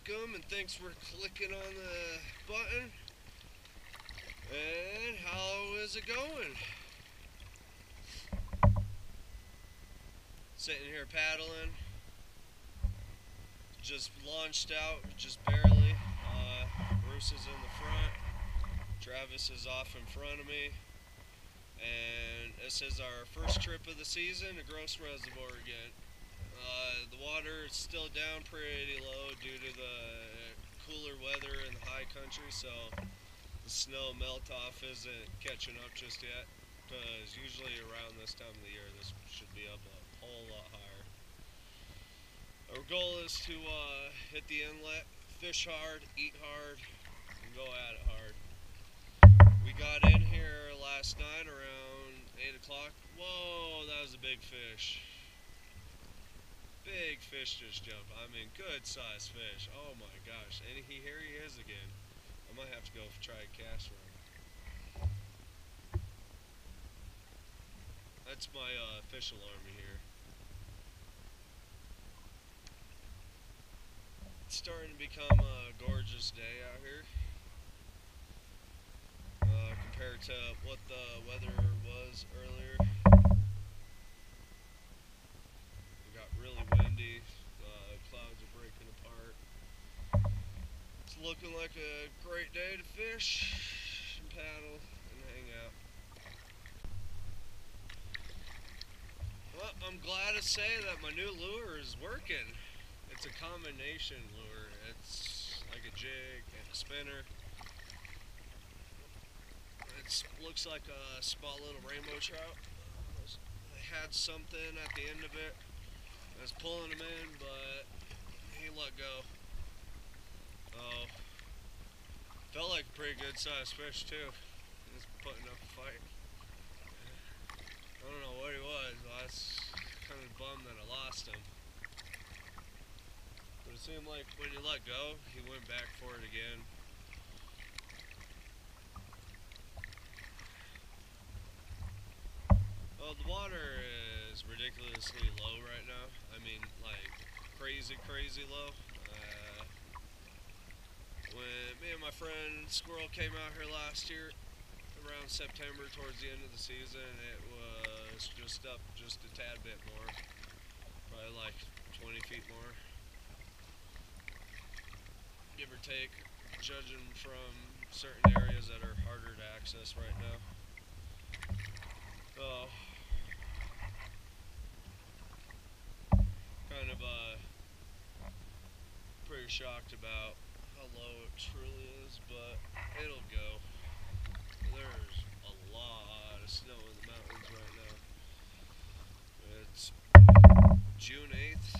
welcome, and thanks for clicking on the button. And how is it going? Sitting here paddling. Just launched out, just barely. Bruce is in the front. Travis is off in front of me. And this is our first trip of the season to Gross Reservoir again. The water is still down pretty low due to the cooler weather in the high country, so the snow melt off isn't catching up just yet, because usually around this time of the year this should be up a whole lot higher. Our goal is to hit the inlet, fish hard, eat hard, and go at it hard. We got in here last night around 8 o'clock. Whoa, that was a big fish. Big fish just jumped. I mean, good sized fish. Oh my gosh. And here he is again. I might have to go try a cast for him. That's my fish alarm here. It's starting to become a gorgeous day out here. Compared to what the weather was earlier. Really windy, clouds are breaking apart. It's looking like a great day to fish and paddle and hang out. Well, I'm glad to say that my new lure is working. It's a combination lure. It's like a jig and a spinner. It looks like a small little rainbow trout. I had something at the end of it. I was pulling him in, but he let go. Oh, felt like a pretty good sized fish too. He was putting up a fight. I don't know what he was. I was kind of bummed that I lost him. But it seemed like when he let go, he went back for it again. Well, the water is ridiculously low right now. I mean, like crazy low. When me and my friend Squirrel came out here last year, around September, towards the end of the season, it was just up just a tad bit more, probably like 20 feet more, give or take, judging from certain areas that are harder to access right now. So, kind of pretty shocked about how low it truly is, but it'll go. There's a lot of snow in the mountains right now. It's June 8th.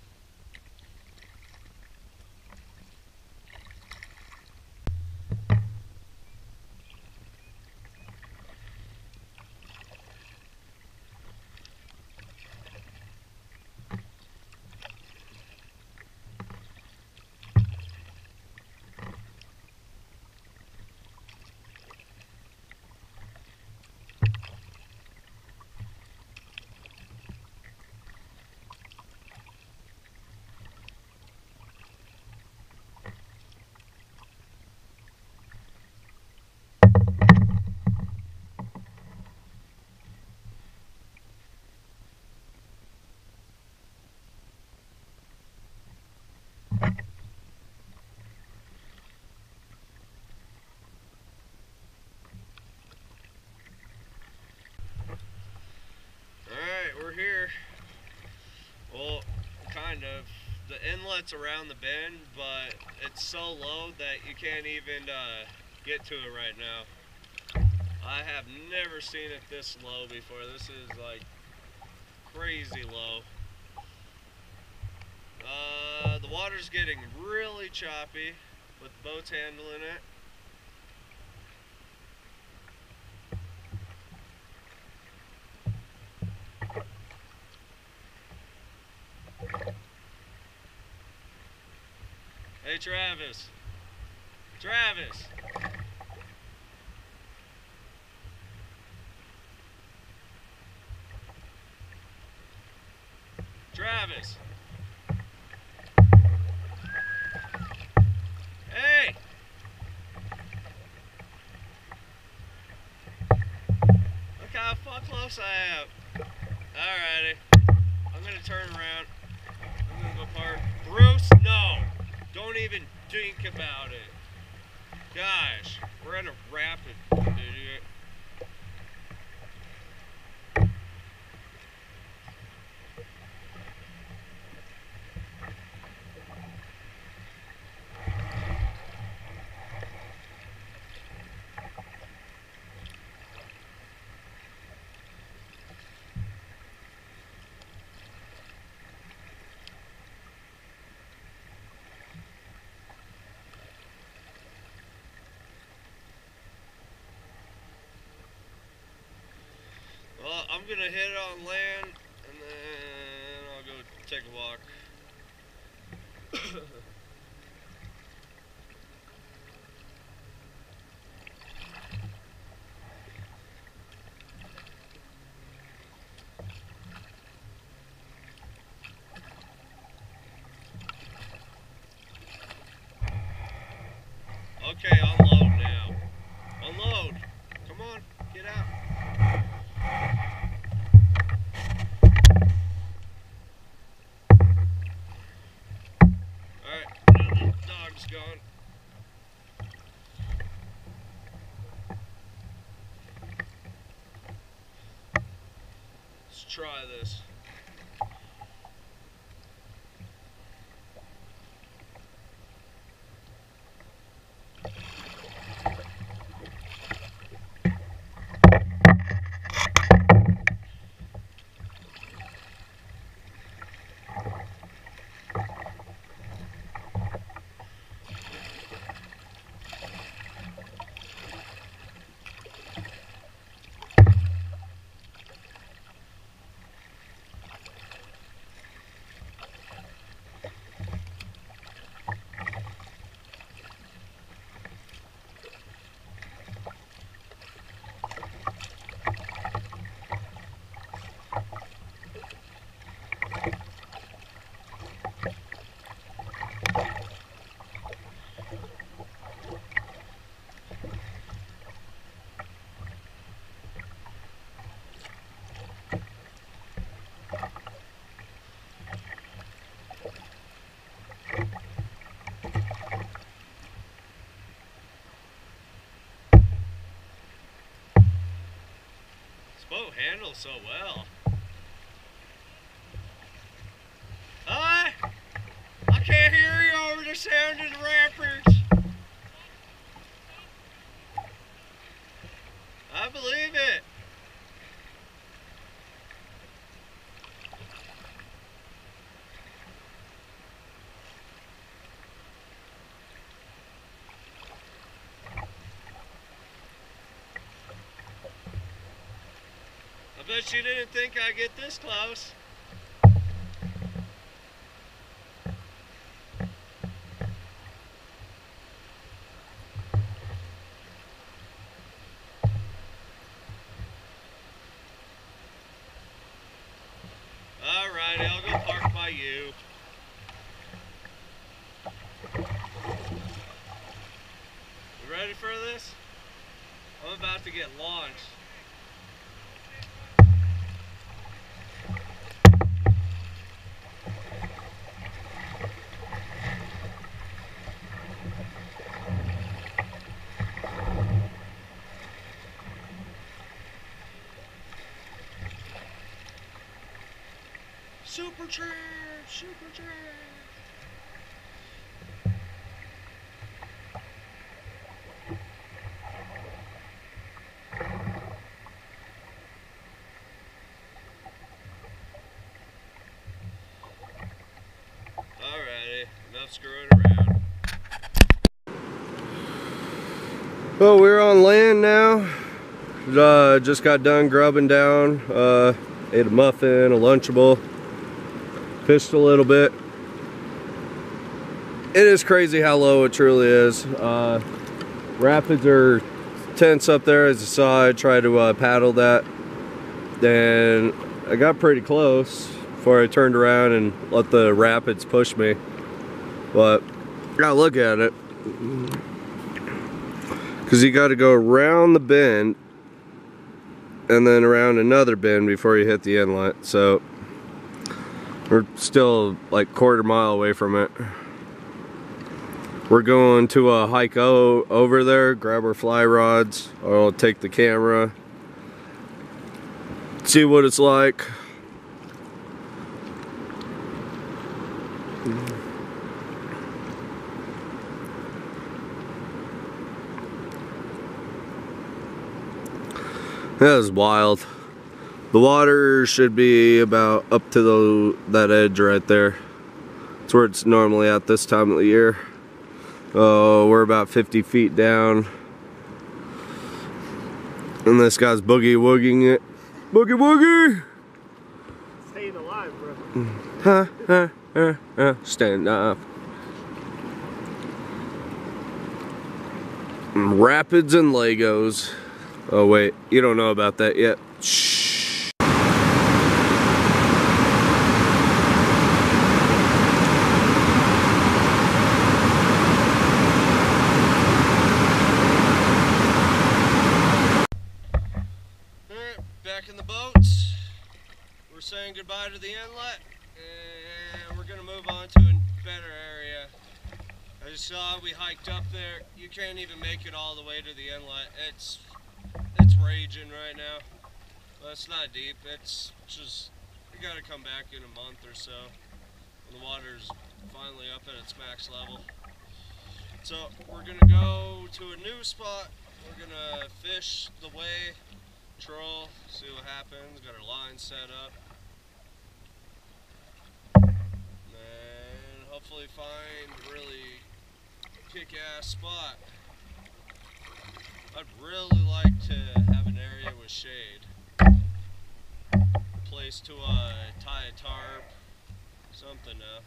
We're here. Well, kind of. The inlet's around the bend, but it's so low that you can't even get to it right now. I have never seen it this low before. This is like crazy low. The water's getting really choppy with boats handling it. Hey Travis. Travis. Travis. close I have. Alrighty. I'm gonna turn around. I'm gonna go park. Bruce, no! Don't even think about it. Gosh, we're in a rapid, idiot. Well, I'm gonna hit it on land, and then I'll go take a walk. Okay, unload now. Unload. Come on, get out. Alright, now the dog's gone. Let's try this. Boat handles so well. Hi! I can't hear you over the sound of the rapids. I believe it. I bet you didn't think I'd get this close. Alrighty, I'll go park by you. You ready for this? I'm about to get launched. Super trash! Super trash! Alrighty, enough screwing around. Well, we're on land now. Just got done grubbing down. Ate a muffin, a Lunchable. Fished a little bit. It is crazy how low it truly is. Rapids are tense up there, as you saw. I tried to paddle that. Then I got pretty close before I turned around and let the rapids push me. But I gotta look at it, because you got to go around the bend and then around another bend before you hit the inlet. So we're still like quarter mile away from it. We're going to a hike over there, grab our fly rods. I'll take the camera, see what it's like. That was wild. The water should be about up to that edge right there. It's where it's normally at this time of the year. We're about 50 feet down. And this guy's boogie-wooging it. Boogie-woogie! Staying alive, bro. Stand up. Rapids and Legos. Oh wait, you don't know about that yet. Shh. Alright, back in the boats. We're saying goodbye to the inlet, and we're gonna move on to a better area. I just saw we hiked up there. You can't even make it all the way to the inlet. It's raging right now. Well, it's not deep. It's just, you gotta come back in a month or so when the water's finally up at its max level. So we're gonna go to a new spot. We're gonna fish the way, troll, see what happens. Got our line set up, and hopefully find a really kick-ass spot. I'd really like to have an area with shade. A place to tie a tarp, something now.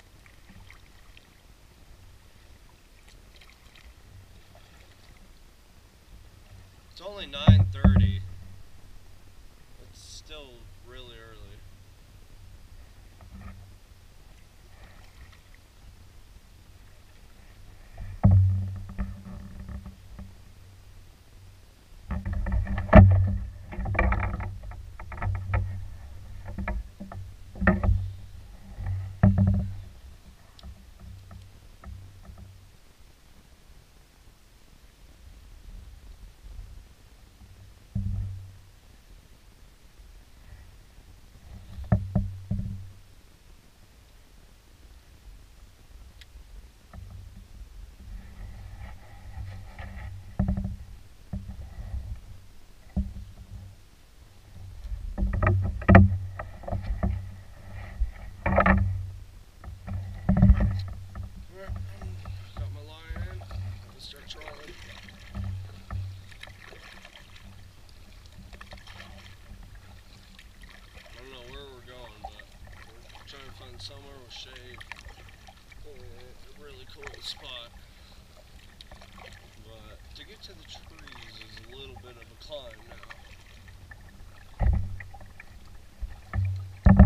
It's only 9:30. It's still really early. Somewhere with shade, a really cool spot, but to get to the trees is a little bit of a climb now.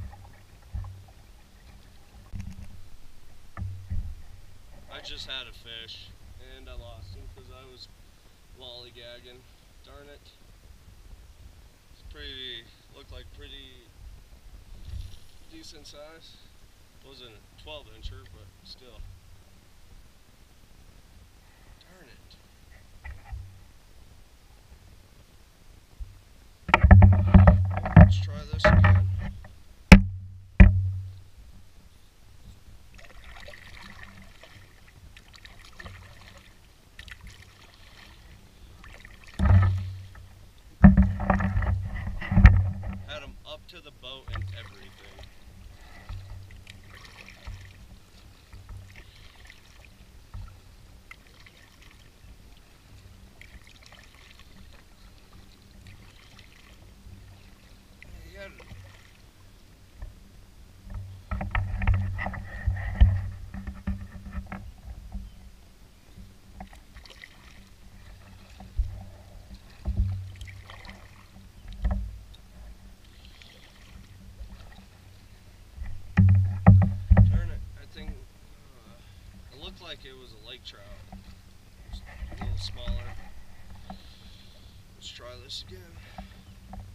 I just had a fish and I lost him because I was lollygagging. Darn it. Looked like pretty decent size. Wasn't a 12-incher, but still. Darn it. Let's try this again. Had him up to the boat and everything. Like it was a lake trout, just a little smaller. Let's try this again.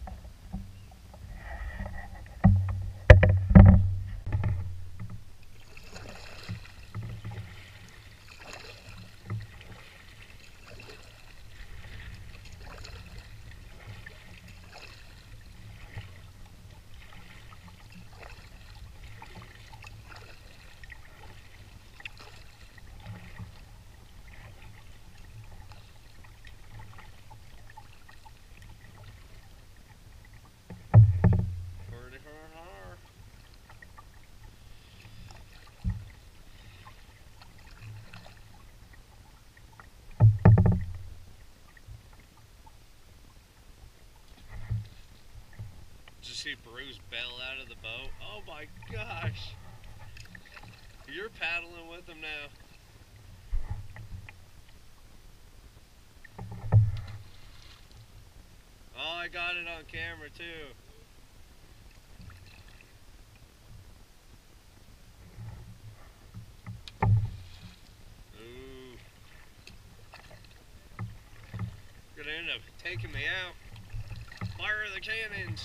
see Bruce bail out of the boat. Oh my gosh. You're paddling with him now. Oh, I got it on camera too. Ooh. Gonna end up taking me out. Fire the cannons.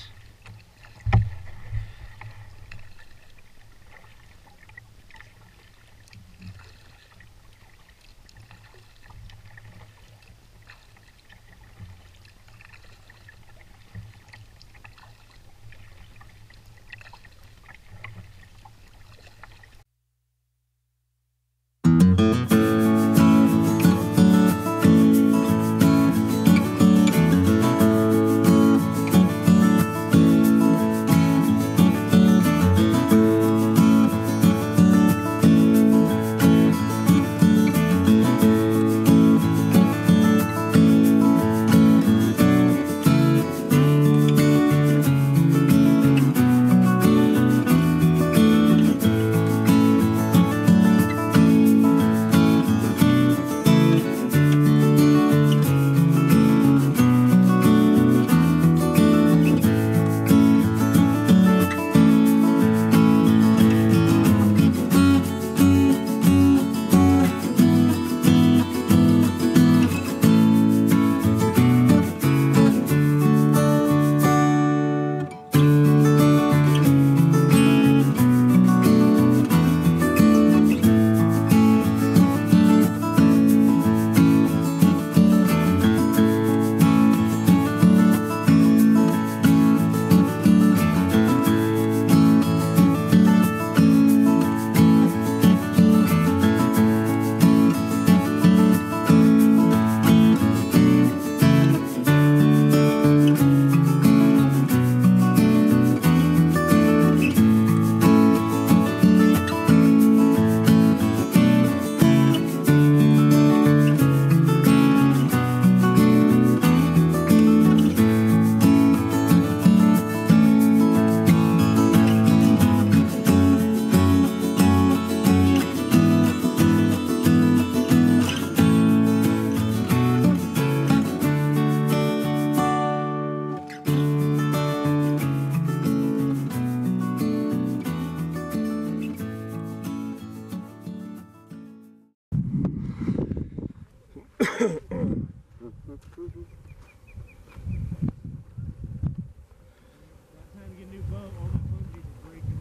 Time to get a new boat. All my plungies are breaking.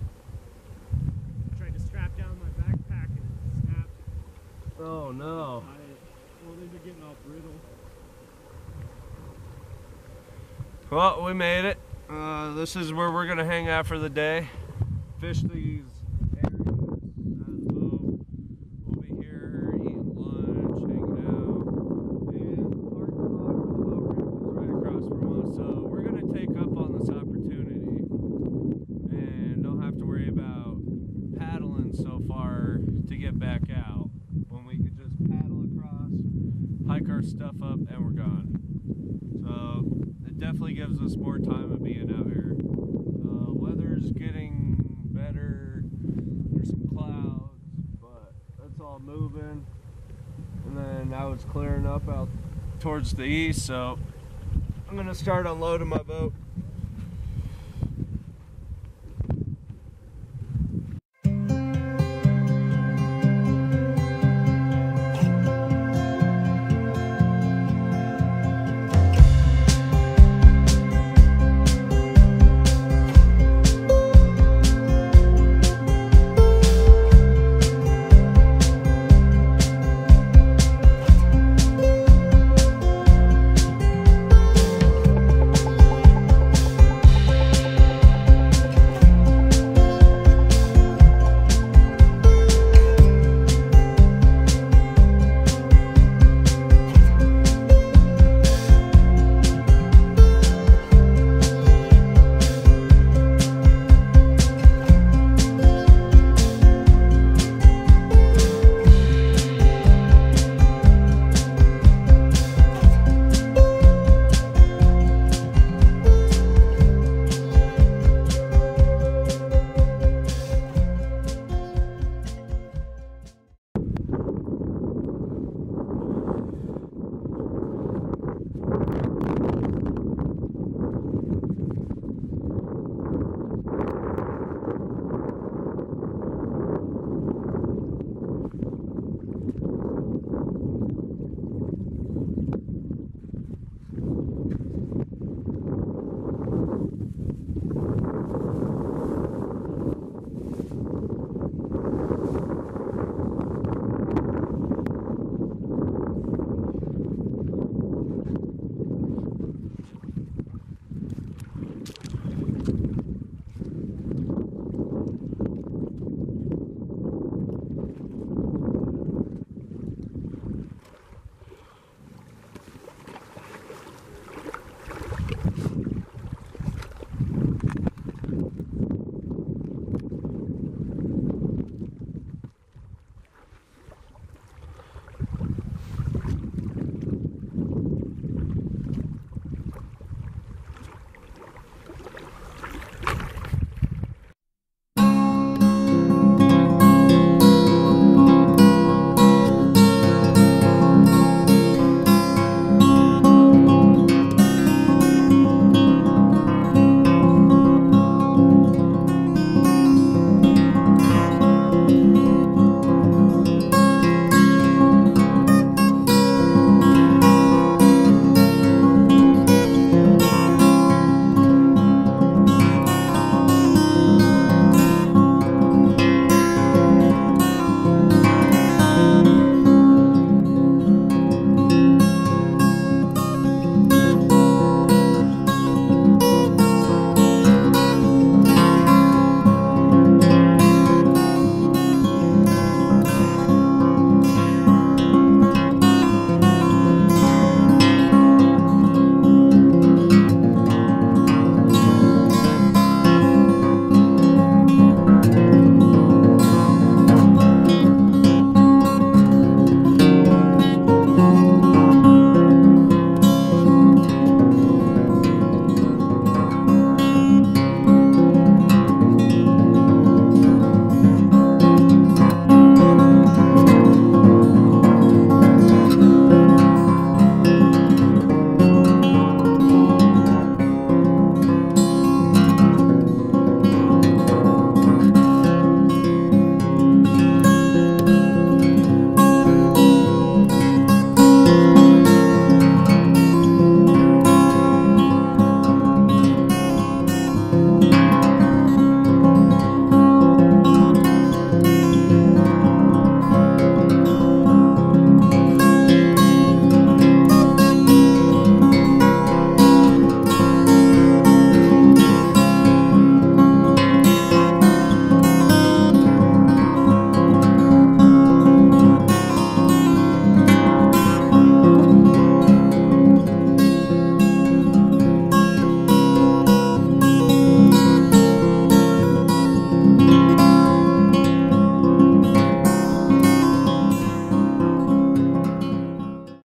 Tried to strap down my backpack and it snapped. Oh no. Well, these are getting all brittle. Well, we made it. This is where we're gonna hang out for the day. Fish these areas out of the boat. We'll be here eating lunch, hanging out, and the parking lot where the boat ramp is right across from us. So we're gonna take up on this opportunity and don't have to worry about paddling so far to get back out. When we could just paddle across, hike our stuff up, and we're gone. So it definitely gives us more time of being out here. Weather's getting better. There's some clouds, but it's all moving. And then now it's clearing up out towards the east, so I'm gonna start unloading my boat.